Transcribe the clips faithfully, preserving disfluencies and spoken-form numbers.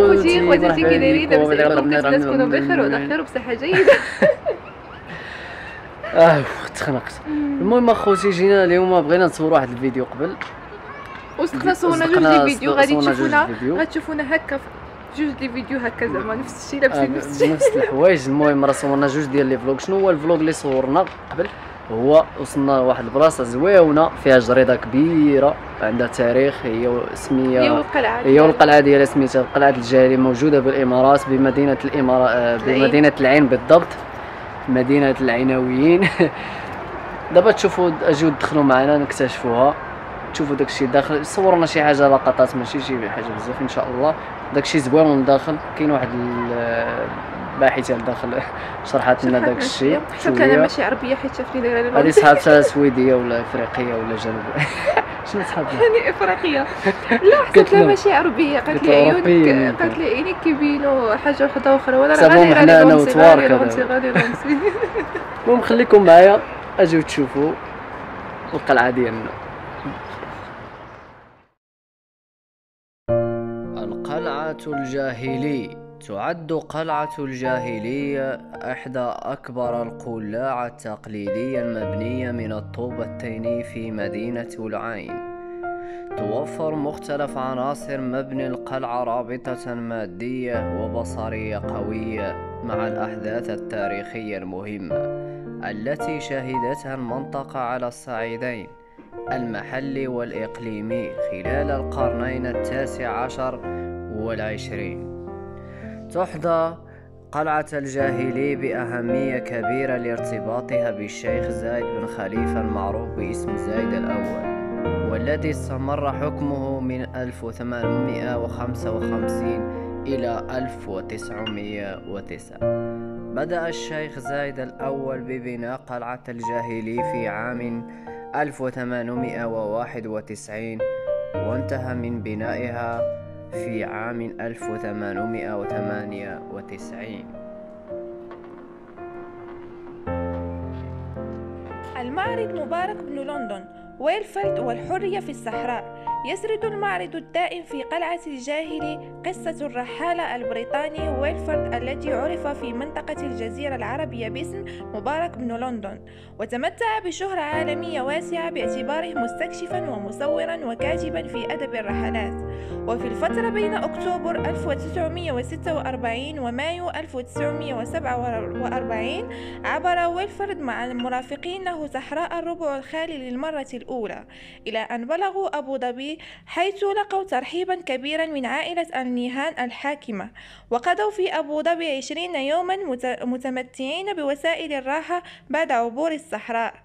خوتي خواتاتي كي دايرين؟ لاباس عليكم؟ كتكونوا بخير وعلى خير وبصحه جيده. اه تخنقت. المهم اخوتي جينا اليوم بغينا نصور واحد الفيديو قبل، وصدقنا صورنا جوج ديال الفيديو. غادي تشوفونا غتشوفونا هكا جوج ديال الفيديو هكا زعما نفس الشيء لابسين نفس الشيء نفس الحوايج. المهم راه صورنا جوج ديال لي فلوق. شنو هو الفلوق اللي صورنا قبل؟ هو وصلنا لواحد البلاصه زويونه فيها جريده كبيره عندها تاريخ، هي سميه هي القلعه هي القلعه ديالها سميتها قلعه الجاهليه، موجوده بالامارات بمدينه الامارات بمدينه العين بالضبط، مدينه العيناويين. دابا تشوفوا اجيو تدخلوا معنا نكتشفوها، تشوفوا داكشي داخل. صورنا شي حاجه لقطات ماشي شي حاجه بزاف ان شاء الله. داكشي زوين من الداخل، كاين واحد الباحثه لداخل شرحت لنا داكشي حسيت انا ماشي عربيه حيت شافتني دايره هذه صحابتها سويديه ولا افريقيه ولا جنوب. شنو صحابتها؟ يعني افريقيه. لا حسيت لها ماشي عربيه. قالت لي عيونك قالت لي عينيك كيبينوا حاجه وحده اخرى وانا راه غادي حنا انا وتوارك غادي رونسي. المهم خليكم معايا اجيو تشوفوا القلعه ديالنا. القلعة الجاهلي تعد قلعة الجاهلية إحدى أكبر القلاع التقليدية المبنية من الطوب التيني في مدينة العين. توفر مختلف عناصر مبنى القلعة رابطة مادية وبصرية قوية مع الأحداث التاريخية المهمة التي شهدتها المنطقة على الصعيدين المحلي والإقليمي خلال القرنين التاسع عشر والعشرين. تحظى قلعة الجاهلي بأهمية كبيرة لارتباطها بالشيخ زايد بن خليفة المعروف باسم زايد الأول، والذي استمر حكمه من ألف وثمانمئة وخمسة وخمسين إلى ألف وتسعمئة وتسعة. بدأ الشيخ زايد الأول ببناء قلعة الجاهلي في عام ألف وثمانمئة وواحد وتسعين، وانتهى من بنائها في عام ألف وثمانمئة وثمانية وتسعين. المعرض مبارك بن لندن ويلفرد والحرية في الصحراء. يسرد المعرض الدائم في قلعة الجاهلي قصة الرحالة البريطاني ويلفرد الذي عرف في منطقة الجزيرة العربية باسم مبارك بن لندن، وتمتع بشهرة عالمية واسعة باعتباره مستكشفا ومصورا وكاتبا في أدب الرحلات. وفي الفترة بين أكتوبر ألف وتسعمئة وستة وأربعين ومايو ألف وتسعمئة وسبعة وأربعين عبر ويلفرد مع المرافقين له صحراء الربع الخالي للمرة الأولى، إلى أن بلغوا أبو ظبي حيث لقوا ترحيبا كبيرا من عائلة النيهان الحاكمة، وقضوا في أبو ظبي عشرين يوما متمتعين بوسائل الراحة بعد عبور الصحراء.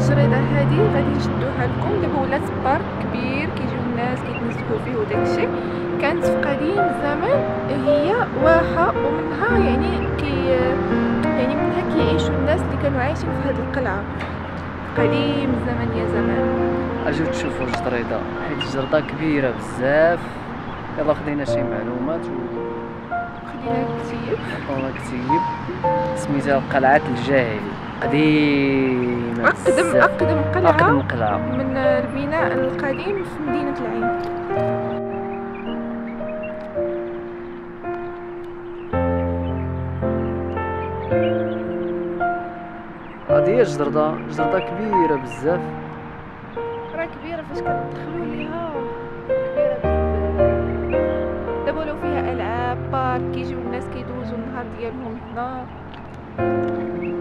الجريده هذه غادي نشدوها لكم. دابا ولات بارك كبير كيجيو الناس كيتنزهوا فيه وداكشي. كانت في قديم الزمان هي واحه، ومنها يعني كي يعني منها كيعيشوا الناس اللي كانوا عايشين في هذه القلعه قديم الزمن يا زمان. اجيو تشوفوا الجريده حيت الجرده كبيره بزاف. يلا خدينا شي معلومات و خدينا كتيب والله كتيب سميتها قلعة الجاهلي، قديمة أقدم بزاف. أقدم قلعة أقدم قلعة من البناء القديم في مدينة العين. هادي هي الجردة، جردة كبيرة بزاف. راه كبيرة فاش كتدخلوا ليها كبيرة بزاف. دابا لو فيها ألعاب بارك كيجيو الناس كيدوزو النهار ديالهم هنا.